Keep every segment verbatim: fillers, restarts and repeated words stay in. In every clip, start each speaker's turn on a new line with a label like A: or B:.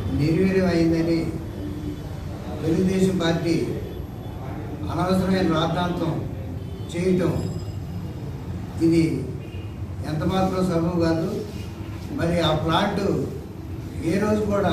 A: నిర్వీర్యం అయిందని తెలుగుదేశం పార్టీ అనవసరమైన రాద్ధాంతం చేయటం ఇది ఎంత మాత్రం సబబు కాదు. మరి ఆ ప్లాంట్ ఏ రోజు కూడా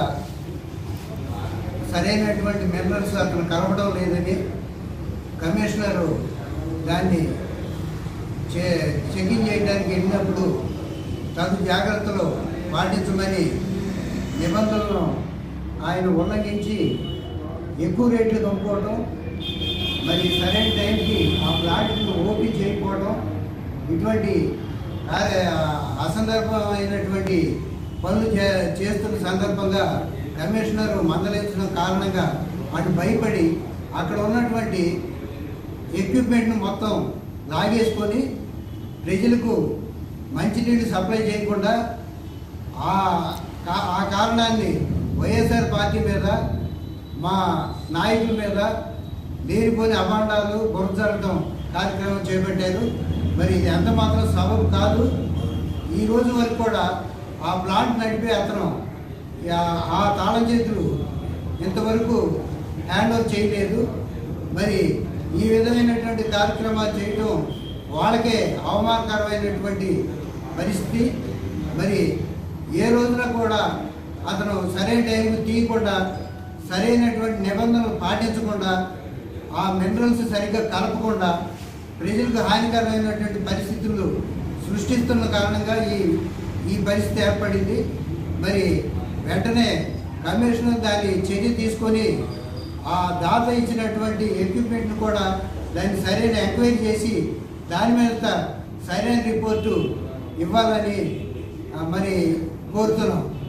A: సరైనటువంటి మినరల్స్ అతను కలపడం లేదని కమిషనరు దాన్ని చే చెకింగ్ చేయడానికి వెళ్ళినప్పుడు తగు జాగ్రత్తలు పాటించమని నిబంధనలను ఆయన ఉల్లంఘించి ఎక్కువ రేట్లు కమ్ముకోవడం, మరి సరైన టైంకి ఆ ప్లాంట్ను ఓపెన్ చేయకపోవడం, ఇటువంటి అసందర్భమైనటువంటి పనులు చే చేస్తున్న సందర్భంగా కమిషనర్ మందలించడం కారణంగా అటు భయపడి అక్కడ ఉన్నటువంటి ఎక్విప్మెంట్ను మొత్తం లాగేసుకొని ప్రజలకు మంచినీళ్ళు సప్లై చేయకుండా ఆ ఆ కారణాన్ని వైఎస్ఆర్ పార్టీ మీద, మా నాయకుల మీద లేనిపోని అభాండాలు బురజల్లడం కార్యక్రమం చేపట్టారు. మరి ఇది ఎంత మాత్రం సబబు కాదు. ఈ రోజు వరకు కూడా ఆ ప్లాంట్ నడిపే అతను ఆ తాళం చేతులు ఇంతవరకు హ్యాండ్ ఓవర్ చేయలేదు. మరి ఈ విధమైనటువంటి కార్యక్రమాలు చేయడం వాళ్ళకే అవమానకరమైనటువంటి పరిస్థితి. మరి ఏ రోజున కూడా అతను సరైన టైంకి తీయకుండా, సరైనటువంటి నిబంధనలు పాటించకుండా, ఆ మినరల్స్ సరిగ్గా కలపకుండా ప్రజలకు హానికరమైనటువంటి పరిస్థితులు సృష్టిస్తున్న కారణంగా ఈ ఈ పరిస్థితి ఏర్పడింది. మరి వెంటనే కమిషనర్ దాన్ని చర్య తీసుకొని ఆ దాత ఇచ్చినటువంటి ఎక్విప్మెంట్ను కూడా దాన్ని సరైన ఎంక్వైరీ చేసి దాని మీద సరైన రిపోర్టు ఇవ్వాలని మరి కోరుతున్నాం.